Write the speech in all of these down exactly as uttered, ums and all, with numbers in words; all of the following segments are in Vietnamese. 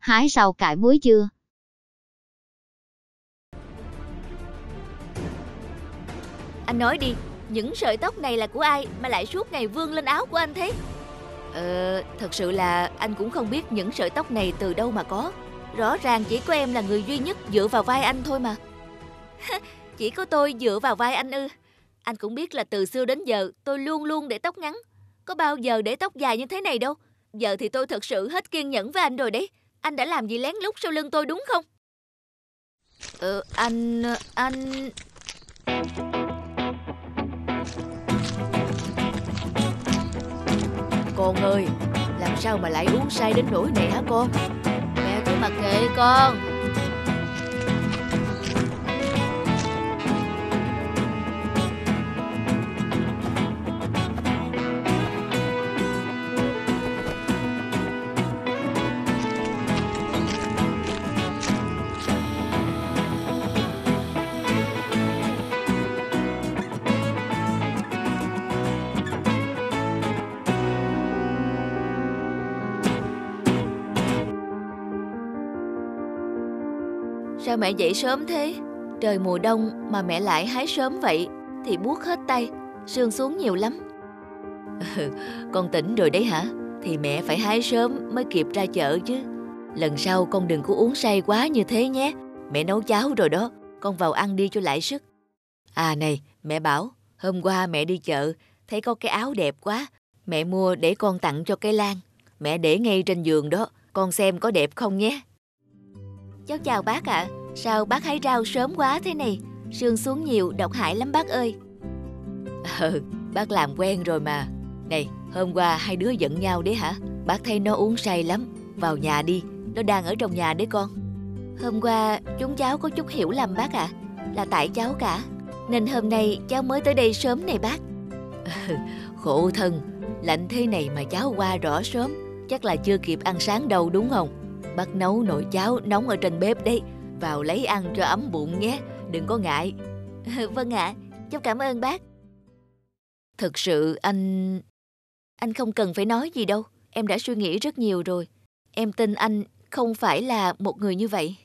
hái rau cải muối chưa? Anh nói đi, những sợi tóc này là của ai mà lại suốt ngày vương lên áo của anh thế? Ờ, thật sự là anh cũng không biết những sợi tóc này từ đâu mà có. Rõ ràng chỉ có em là người duy nhất dựa vào vai anh thôi mà. Chỉ có tôi dựa vào vai anh ư? Anh cũng biết là từ xưa đến giờ tôi luôn luôn để tóc ngắn. Có bao giờ để tóc dài như thế này đâu. Giờ thì tôi thật sự hết kiên nhẫn với anh rồi đấy. Anh đã làm gì lén lút sau lưng tôi đúng không? Ờ, anh... anh... Con ơi, làm sao mà lại uống say đến nỗi này hả con? Mẹ cứ mặc kệ con. Sao mẹ dậy sớm thế? Trời mùa đông mà mẹ lại hái sớm vậy thì buốt hết tay, sương xuống nhiều lắm. Con tỉnh rồi đấy hả? Thì mẹ phải hái sớm mới kịp ra chợ chứ. Lần sau con đừng có uống say quá như thế nhé. Mẹ nấu cháo rồi đó, con vào ăn đi cho lại sức. À này, mẹ bảo, hôm qua mẹ đi chợ, thấy có cái áo đẹp quá. Mẹ mua để con tặng cho cái Lan. Mẹ để ngay trên giường đó, con xem có đẹp không nhé. Cháu chào bác ạ. À. Sao bác hái rau sớm quá thế này? Sương xuống nhiều độc hại lắm bác ơi. Ừ, bác làm quen rồi mà. Này, hôm qua hai đứa giận nhau đấy hả? Bác thấy nó uống say lắm. Vào nhà đi, nó đang ở trong nhà đấy con. Hôm qua chúng cháu có chút hiểu lầm bác ạ. À. Là tại cháu cả. Nên hôm nay cháu mới tới đây sớm này bác. Ừ, khổ thân, lạnh thế này mà cháu qua rõ sớm. Chắc là chưa kịp ăn sáng đâu đúng không? Bác nấu nồi cháo nóng ở trên bếp đấy. Vào lấy ăn cho ấm bụng nhé. Đừng có ngại. Vâng ạ, à, cháu cảm ơn bác. Thực sự anh... Anh không cần phải nói gì đâu. Em đã suy nghĩ rất nhiều rồi. Em tin anh không phải là một người như vậy.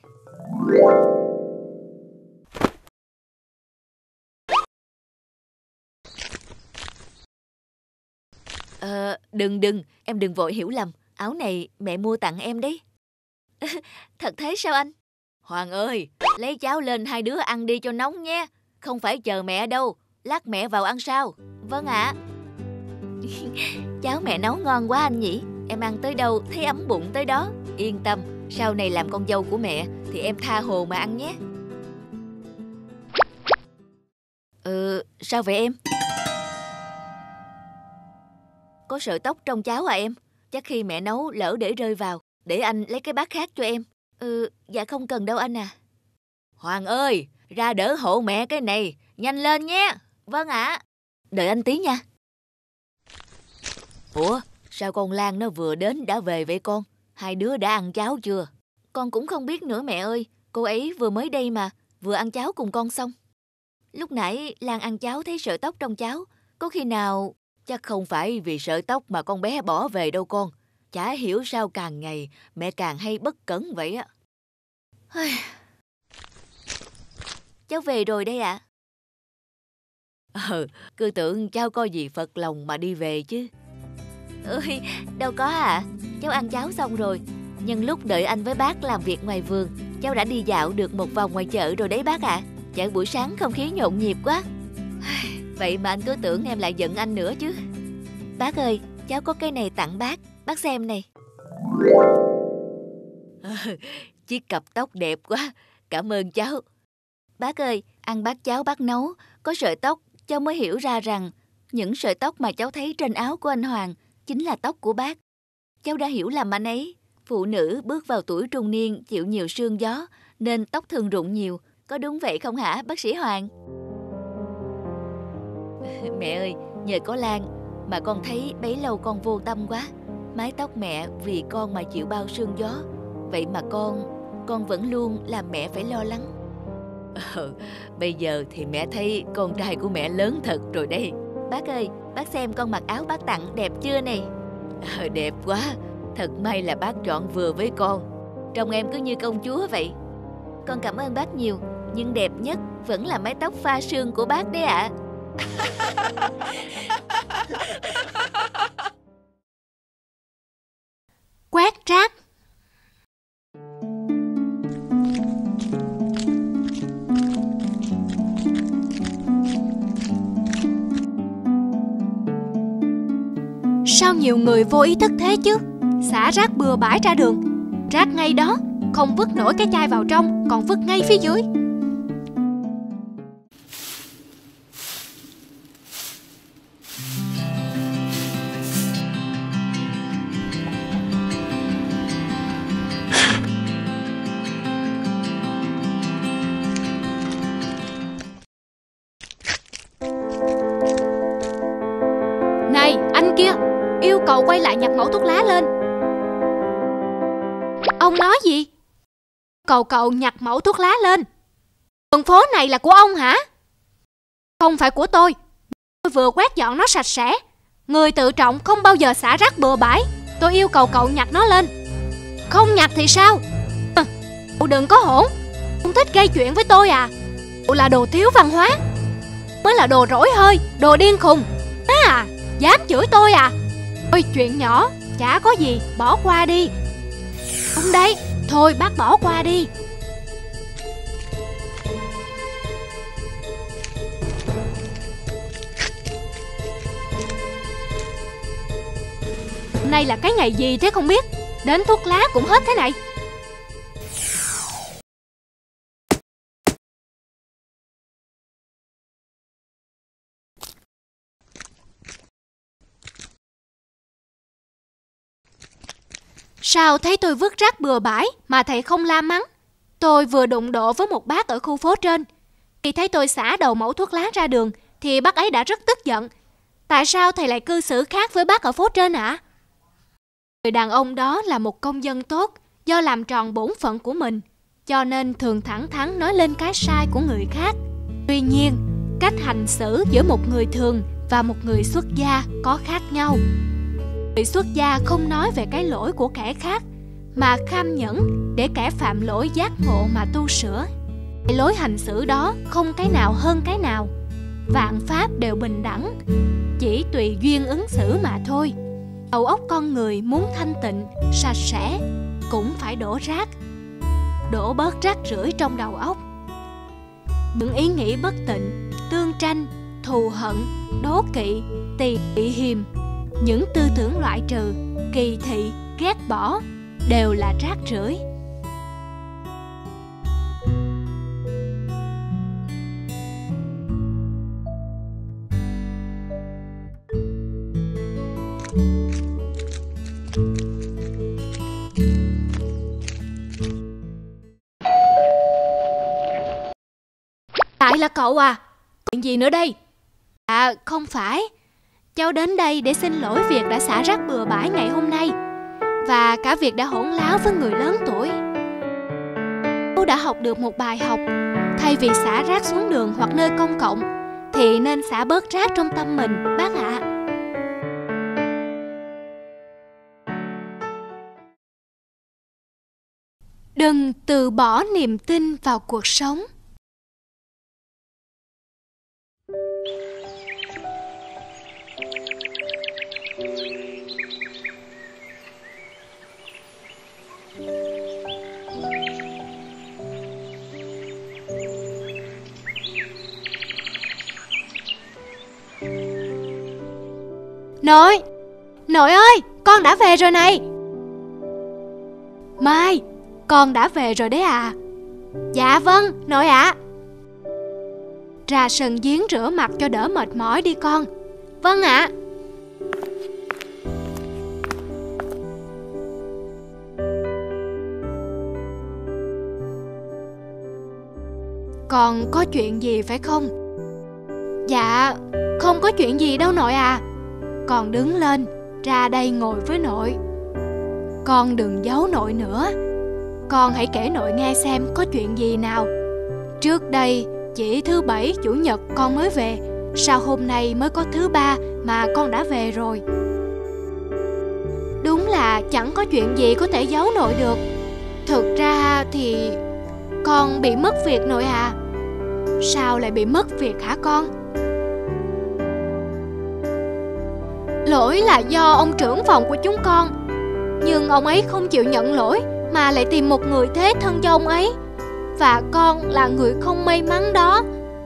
Ờ, đừng đừng, em đừng vội hiểu lầm. Áo này mẹ mua tặng em đấy. Thật thế sao anh? Hoàng ơi, lấy cháo lên hai đứa ăn đi cho nóng nhé. Không phải chờ mẹ đâu, lát mẹ vào ăn sau. Vâng ạ. À. Cháo mẹ nấu ngon quá anh nhỉ. Em ăn tới đâu thấy ấm bụng tới đó. Yên tâm, sau này làm con dâu của mẹ thì em tha hồ mà ăn nhé. Ừ, sao vậy em? Có sợi tóc trong cháo à em? Chắc khi mẹ nấu lỡ để rơi vào. Để anh lấy cái bát khác cho em. Ừ, dạ không cần đâu anh à. Hoàng ơi, ra đỡ hộ mẹ cái này. Nhanh lên nhé. Vâng ạ. À. Đợi anh tí nha. Ủa, sao con Lan nó vừa đến đã về vậy con? Hai đứa đã ăn cháo chưa? Con cũng không biết nữa mẹ ơi. Cô ấy vừa mới đây mà. Vừa ăn cháo cùng con xong. Lúc nãy Lan ăn cháo thấy sợi tóc trong cháo. Có khi nào... Chắc không phải vì sợi tóc mà con bé bỏ về đâu con. Chả hiểu sao càng ngày mẹ càng hay bất cẩn vậy á. Cháu về rồi đây ạ. À? Ờ, cứ tưởng cháu có gì phật lòng mà đi về chứ. Ơi, đâu có ạ. À. Cháu ăn cháo xong rồi. Nhân lúc đợi anh với bác làm việc ngoài vườn, cháu đã đi dạo được một vòng ngoài chợ rồi đấy bác ạ. À. Chợ buổi sáng không khí nhộn nhịp quá. Vậy mà anh cứ tưởng em lại giận anh nữa chứ. Bác ơi, cháu có cái này tặng bác. Bác xem này. Chiếc cặp tóc đẹp quá. Cảm ơn cháu. Bác ơi, ăn bát cháo bác nấu. Có sợi tóc, cháu mới hiểu ra rằng những sợi tóc mà cháu thấy trên áo của anh Hoàng chính là tóc của bác. Cháu đã hiểu lầm anh ấy. Phụ nữ bước vào tuổi trung niên chịu nhiều sương gió nên tóc thường rụng nhiều. Có đúng vậy không hả bác sĩ Hoàng? Mẹ ơi, nhờ có Lan mà con thấy bấy lâu con vô tâm quá. Mái tóc mẹ vì con mà chịu bao sương gió. Vậy mà con, con vẫn luôn làm mẹ phải lo lắng. Ờ, bây giờ thì mẹ thấy con trai của mẹ lớn thật rồi đây. Bác ơi, bác xem con mặc áo bác tặng đẹp chưa này? Ờ, đẹp quá. Thật may là bác chọn vừa với con. Trông em cứ như công chúa vậy. Con cảm ơn bác nhiều, nhưng đẹp nhất vẫn là mái tóc pha sương của bác đấy ạ. Quét rác. Sao nhiều người vô ý thức thế chứ? Xả rác bừa bãi ra đường, rác ngay đó, không vứt nổi cái chai vào trong, còn vứt ngay phía dưới. Này, anh kia, yêu cầu quay lại nhặt mẫu thuốc lá lên. Ông nói gì? Cầu cậu nhặt mẫu thuốc lá lên. Đường phố này là của ông hả? Không phải của tôi. Tôi vừa quét dọn nó sạch sẽ. Người tự trọng không bao giờ xả rác bừa bãi. Tôi yêu cầu cậu nhặt nó lên. Không nhặt thì sao? À, cậu đừng có hỗn. Không thích gây chuyện với tôi à? Cậu là đồ thiếu văn hóa, mới là đồ rỗi hơi, đồ điên khùng. À, dám chửi tôi à? Ôi, chuyện nhỏ, chả có gì, bỏ qua đi. Không đấy, thôi bác bỏ qua đi. Hôm nay là cái ngày gì thế không biết? Đến thuốc lá cũng hết thế này. Sao thấy tôi vứt rác bừa bãi mà thầy không la mắng? Tôi vừa đụng độ với một bác ở khu phố trên. Khi thấy tôi xả đầu mẩu thuốc lá ra đường thì bác ấy đã rất tức giận. Tại sao thầy lại cư xử khác với bác ở phố trên ạ? À? Người đàn ông đó là một công dân tốt, do làm tròn bổn phận của mình, cho nên thường thẳng thắn nói lên cái sai của người khác. Tuy nhiên, cách hành xử giữa một người thường và một người xuất gia có khác nhau. Người xuất gia không nói về cái lỗi của kẻ khác, mà kham nhẫn để kẻ phạm lỗi giác ngộ mà tu sửa. Cái lối hành xử đó không cái nào hơn cái nào. Vạn pháp đều bình đẳng, chỉ tùy duyên ứng xử mà thôi. Đầu óc con người muốn thanh tịnh, sạch sẽ cũng phải đổ rác. Đổ bớt rác rưởi trong đầu óc. Những ý nghĩ bất tịnh, tương tranh, thù hận, đố kỵ, tỳ hiềm, những tư tưởng loại trừ, kỳ thị, ghét bỏ đều là rác rưởi. Lại là cậu à? Chuyện gì nữa đây? À, không phải. Cháu đến đây để xin lỗi việc đã xả rác bừa bãi ngày hôm nay, và cả việc đã hỗn láo với người lớn tuổi. Cháu đã học được một bài học. Thay vì xả rác xuống đường hoặc nơi công cộng thì nên xả bớt rác trong tâm mình, bác ạ. À. Đừng từ bỏ niềm tin vào cuộc sống. Nội, nội ơi, con đã về rồi này. Mai, con đã về rồi đấy à? Dạ vâng, nội ạ. À. Ra sân giếng rửa mặt cho đỡ mệt mỏi đi con. Vâng ạ. À. Con có chuyện gì phải không? Dạ, không có chuyện gì đâu nội à. Con đứng lên, ra đây ngồi với nội. Con đừng giấu nội nữa. Con hãy kể nội nghe xem có chuyện gì nào. Trước đây chỉ thứ bảy chủ nhật con mới về, sao hôm nay mới có thứ ba mà con đã về rồi? Đúng là chẳng có chuyện gì có thể giấu nội được. Thực ra thì con bị mất việc nội à. Sao lại bị mất việc hả con? Lỗi là do ông trưởng phòng của chúng con, nhưng ông ấy không chịu nhận lỗi mà lại tìm một người thế thân cho ông ấy. Và con là người không may mắn đó.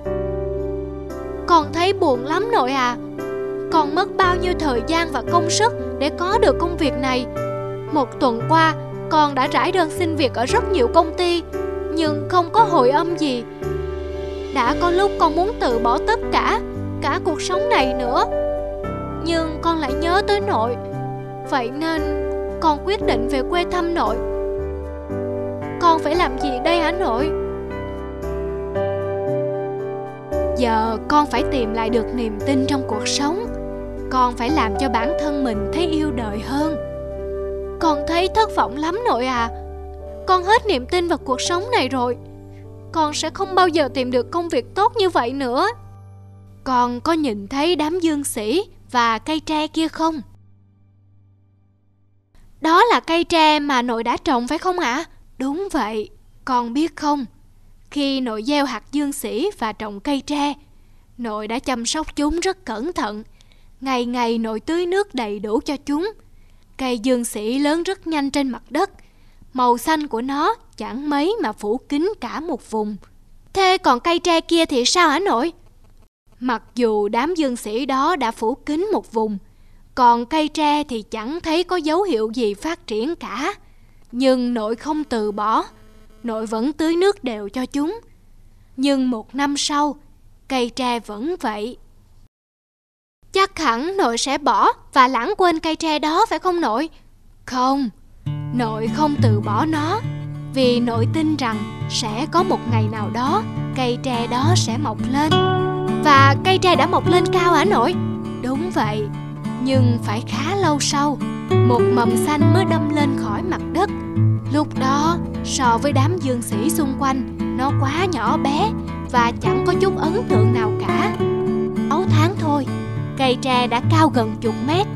Con thấy buồn lắm nội à. Con mất bao nhiêu thời gian và công sức để có được công việc này. Một tuần qua con đã rải đơn xin việc ở rất nhiều công ty, nhưng không có hồi âm gì. Đã có lúc con muốn từ bỏ tất cả, cả cuộc sống này nữa. Nhưng con lại nhớ tới nội. Vậy nên con quyết định về quê thăm nội. Con phải làm gì đây hả nội? Giờ con phải tìm lại được niềm tin trong cuộc sống. Con phải làm cho bản thân mình thấy yêu đời hơn. Con thấy thất vọng lắm nội à. Con hết niềm tin vào cuộc sống này rồi. Con sẽ không bao giờ tìm được công việc tốt như vậy nữa. Con có nhìn thấy đám dương sĩ và cây tre kia không? Đó là cây tre mà nội đã trồng phải không ạ? Đúng vậy. Con biết không, khi nội gieo hạt dương sĩ và trồng cây tre, nội đã chăm sóc chúng rất cẩn thận. Ngày ngày nội tưới nước đầy đủ cho chúng. Cây dương sĩ lớn rất nhanh trên mặt đất. Màu xanh của nó chẳng mấy mà phủ kín cả một vùng. Thế còn cây tre kia thì sao hả nội? Mặc dù đám dương sĩ đó đã phủ kín một vùng, còn cây tre thì chẳng thấy có dấu hiệu gì phát triển cả. Nhưng nội không từ bỏ. Nội vẫn tưới nước đều cho chúng. Nhưng một năm sau, cây tre vẫn vậy. Chắc hẳn nội sẽ bỏ và lãng quên cây tre đó phải không nội? Không, nội không từ bỏ nó. Vì nội tin rằng sẽ có một ngày nào đó cây tre đó sẽ mọc lên. Và cây tre đã mọc lên cao hả nội? Đúng vậy. Nhưng phải khá lâu sau, một mầm xanh mới đâm lên khỏi mặt đất. Lúc đó, so với đám dương sĩ xung quanh, nó quá nhỏ bé và chẳng có chút ấn tượng nào cả. Sáu tháng thôi, cây tre đã cao gần chục mét.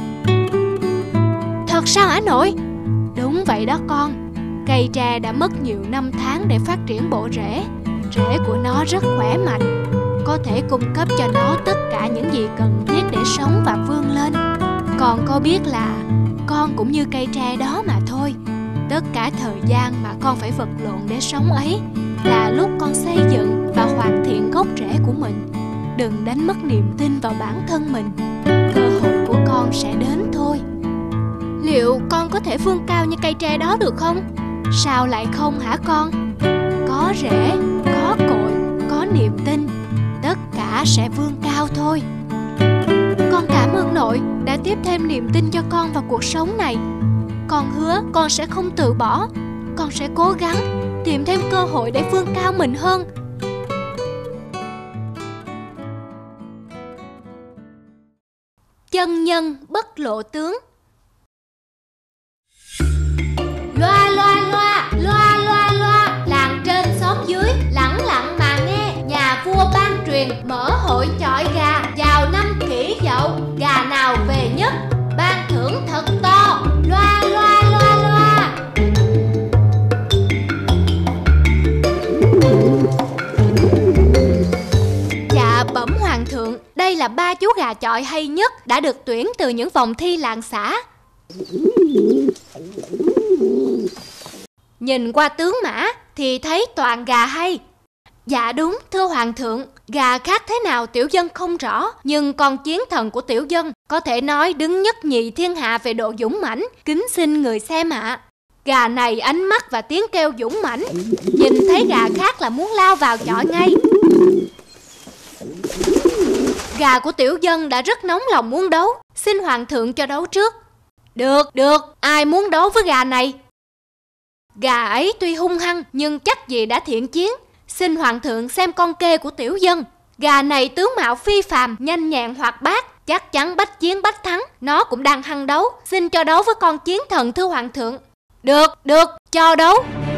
Thật sao hả nội? Đúng vậy đó con. Cây tre đã mất nhiều năm tháng để phát triển bộ rễ. Rễ của nó rất khỏe mạnh, có thể cung cấp cho nó tất cả những gì cần thiết để sống và vươn lên. Con có biết là con cũng như cây tre đó mà thôi. Tất cả thời gian mà con phải vật lộn để sống ấy là lúc con xây dựng và hoàn thiện gốc rễ của mình. Đừng đánh mất niềm tin vào bản thân mình. Cơ hội của con sẽ đến thôi. Liệu con có thể vươn cao như cây tre đó được không? Sao lại không hả con? Có rễ, có cội, có niềm tin, tất cả sẽ vươn cao thôi. Con cảm ơn nội đã tiếp thêm niềm tin cho con vào cuộc sống này. Con hứa con sẽ không từ bỏ. Con sẽ cố gắng tìm thêm cơ hội để vươn cao mình hơn. Chân nhân bất lộ tướng. Loa loa loa, loa loa loa, làng trên xóm dưới lẳng lặng mà nghe. Nhà vua ban truyền mở hội chọi gà. Vào năm Kỷ Dậu, gà nào về nhất ban thưởng thật to. Loa loa loa loa. Dạ bẩm hoàng thượng, đây là ba chú gà chọi hay nhất đã được tuyển từ những vòng thi làng xã. Nhìn qua tướng mã thì thấy toàn gà hay. Dạ đúng, thưa hoàng thượng, gà khác thế nào tiểu dân không rõ, nhưng con chiến thần của tiểu dân có thể nói đứng nhất nhì thiên hạ về độ dũng mãnh, kính xin người xem ạ. Gà này ánh mắt và tiếng kêu dũng mãnh, nhìn thấy gà khác là muốn lao vào chọi ngay. Gà của tiểu dân đã rất nóng lòng muốn đấu, xin hoàng thượng cho đấu trước. Được, được, ai muốn đấu với gà này? Gà ấy tuy hung hăng nhưng chắc gì đã thiện chiến. Xin hoàng thượng xem con kê của tiểu dân. Gà này tướng mạo phi phàm, nhanh nhẹn hoạt bát, chắc chắn bách chiến bách thắng. Nó cũng đang hăng đấu, xin cho đấu với con chiến thần thưa hoàng thượng. Được, được, cho đấu.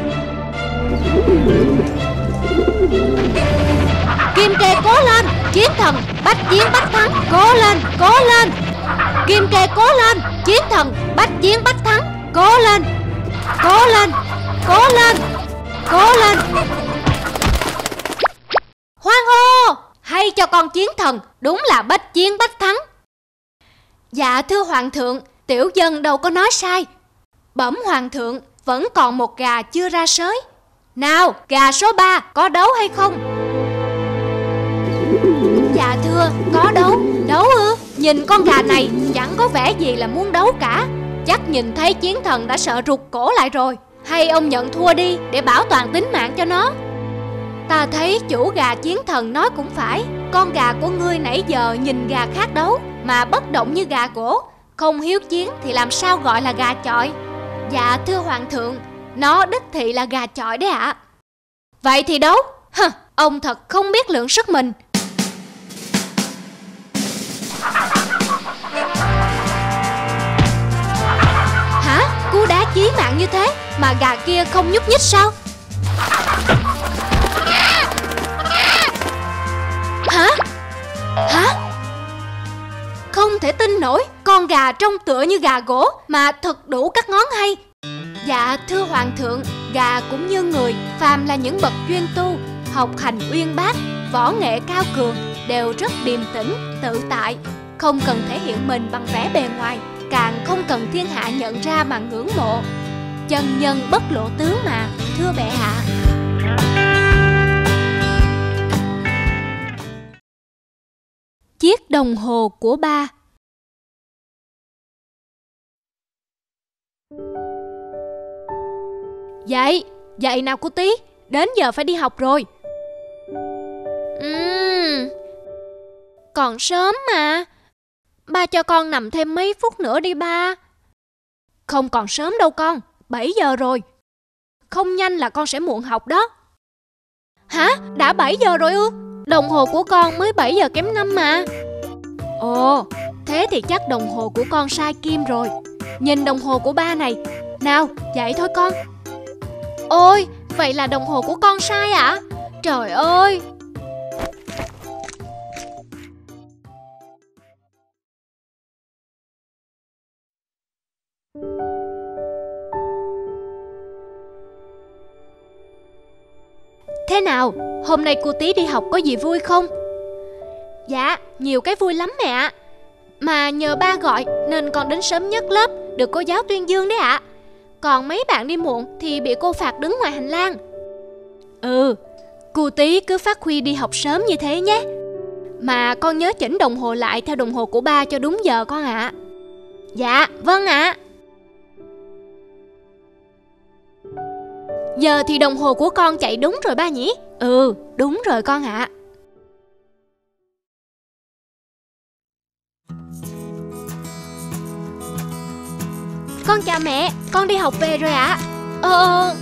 Kim kê cố lên, chiến thần bách chiến bách thắng. Cố lên, cố lên. Kim kê cố lên, chiến thần bách chiến bách thắng. Cố lên, cố lên. Cố lên, cố lên. Hoan hô, hay cho con chiến thần, đúng là bách chiến bách thắng. Dạ thưa hoàng thượng, tiểu dân đâu có nói sai. Bẩm hoàng thượng, vẫn còn một gà chưa ra sới. Nào, gà số ba có đấu hay không? Dạ thưa, có đấu. Đấu ư? Nhìn con gà này chẳng có vẻ gì là muốn đấu cả. Chắc nhìn thấy chiến thần đã sợ rụt cổ lại rồi. Hay ông nhận thua đi để bảo toàn tính mạng cho nó. Ta thấy chủ gà chiến thần nói cũng phải. Con gà của ngươi nãy giờ nhìn gà khác đấu mà bất động như gà gỗ. Không hiếu chiến thì làm sao gọi là gà chọi? Dạ thưa hoàng thượng, nó đích thị là gà chọi đấy ạ. À. Vậy thì đấu. Hừ, ông thật không biết lượng sức mình. Hả? Cú đá chí mạng như thế mà gà kia không nhúc nhích sao? Hả? Hả? Không thể tin nổi, con gà trông tựa như gà gỗ mà thật đủ các ngón hay. Dạ thưa hoàng thượng, gà cũng như người, phàm là những bậc chuyên tu, học hành uyên bác, võ nghệ cao cường, đều rất điềm tĩnh, tự tại, không cần thể hiện mình bằng vẻ bề ngoài, càng không cần thiên hạ nhận ra mà ngưỡng mộ. Chân nhân bất lộ tướng mà, thưa bệ hạ. Chiếc đồng hồ của ba. Dậy, dậy nào cô Tí, đến giờ phải đi học rồi. Uhm, còn sớm mà. Ba cho con nằm thêm mấy phút nữa đi ba. Không còn sớm đâu con, bảy giờ rồi. Không nhanh là con sẽ muộn học đó. Hả? Đã bảy giờ rồi ư? Đồng hồ của con mới bảy giờ kém năm mà. Ồ, thế thì chắc đồng hồ của con sai kim rồi. Nhìn đồng hồ của ba này. Nào, dậy thôi con. Ôi, vậy là đồng hồ của con sai ạ? À? Trời ơi! Thế nào, hôm nay cô Tí đi học có gì vui không? Dạ, nhiều cái vui lắm mẹ ạ. Mà nhờ ba gọi nên con đến sớm nhất lớp, được cô giáo tuyên dương đấy ạ. Còn mấy bạn đi muộn thì bị cô phạt đứng ngoài hành lang. Ừ, cô Tí cứ phát huy đi học sớm như thế nhé. Mà con nhớ chỉnh đồng hồ lại theo đồng hồ của ba cho đúng giờ con ạ. Dạ, vâng ạ. Giờ thì đồng hồ của con chạy đúng rồi ba nhỉ? Ừ, đúng rồi con ạ. Con chào mẹ, con đi học về rồi ạ. Ờ...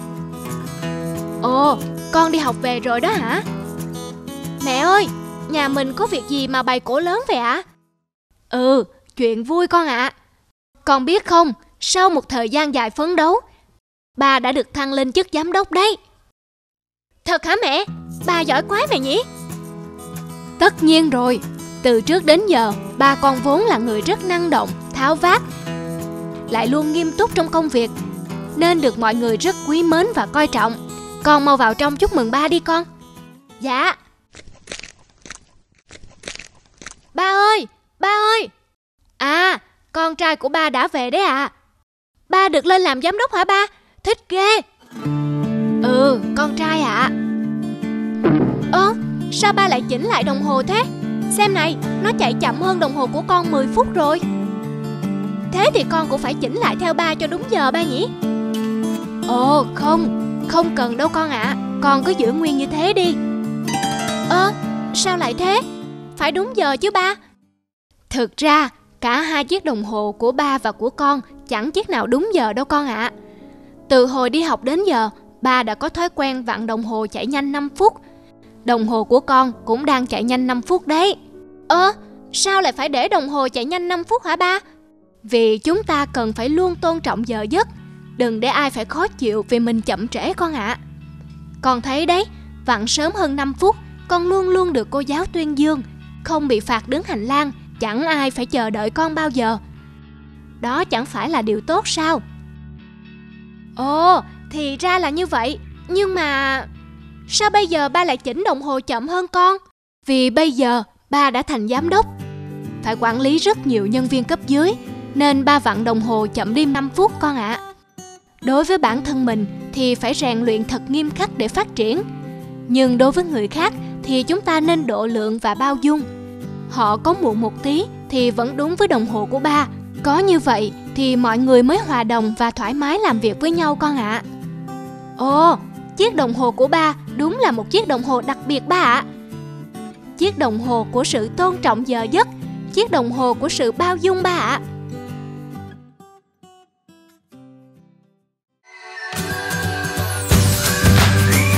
Ồ, con đi học về rồi đó hả? Mẹ ơi, nhà mình có việc gì mà bày cổ lớn vậy ạ? Ừ, chuyện vui con ạ. Con biết không, sau một thời gian dài phấn đấu, ba đã được thăng lên chức giám đốc đấy. Thật hả mẹ? Ba giỏi quá mẹ nhỉ? Tất nhiên rồi. Từ trước đến giờ, ba con vốn là người rất năng động, tháo vát, lại luôn nghiêm túc trong công việc, nên được mọi người rất quý mến và coi trọng. Con mau vào trong chúc mừng ba đi con. Dạ. Ba ơi, ba ơi. À, con trai của ba đã về đấy à. Ba được lên làm giám đốc hả ba? Thích ghê. Ừ, con trai ạ. À. Ơ, sao ba lại chỉnh lại đồng hồ thế? Xem này, nó chạy chậm hơn đồng hồ của con mười phút rồi. Thế thì con cũng phải chỉnh lại theo ba cho đúng giờ ba nhỉ? Ồ, không, không cần đâu con ạ. À. Con cứ giữ nguyên như thế đi. Ơ, sao lại thế? Phải đúng giờ chứ ba. Thực ra, cả hai chiếc đồng hồ của ba và của con chẳng chiếc nào đúng giờ đâu con ạ. À. Từ hồi đi học đến giờ, ba đã có thói quen vặn đồng hồ chạy nhanh năm phút. Đồng hồ của con cũng đang chạy nhanh năm phút đấy. Ơ, sao lại phải để đồng hồ chạy nhanh năm phút hả ba? Vì chúng ta cần phải luôn tôn trọng giờ giấc, đừng để ai phải khó chịu vì mình chậm trễ con ạ. À. Con thấy đấy, vặn sớm hơn năm phút, con luôn luôn được cô giáo tuyên dương, không bị phạt đứng hành lang, chẳng ai phải chờ đợi con bao giờ. Đó chẳng phải là điều tốt sao? Ồ, thì ra là như vậy. Nhưng mà sao bây giờ ba lại chỉnh đồng hồ chậm hơn con? Vì bây giờ ba đã thành giám đốc, phải quản lý rất nhiều nhân viên cấp dưới, nên ba vặn đồng hồ chậm đi năm phút con ạ. À. Đối với bản thân mình thì phải rèn luyện thật nghiêm khắc để phát triển. Nhưng đối với người khác thì chúng ta nên độ lượng và bao dung. Họ có muộn một tí thì vẫn đúng với đồng hồ của ba. Có như vậy thì mọi người mới hòa đồng và thoải mái làm việc với nhau con ạ. À. Ồ, chiếc đồng hồ của ba đúng là một chiếc đồng hồ đặc biệt ba ạ. À. Chiếc đồng hồ của sự tôn trọng giờ giấc, chiếc đồng hồ của sự bao dung ba ạ. À.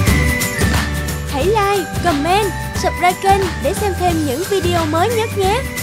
Hãy like, comment, subscribe kênh để xem thêm những video mới nhất nhé.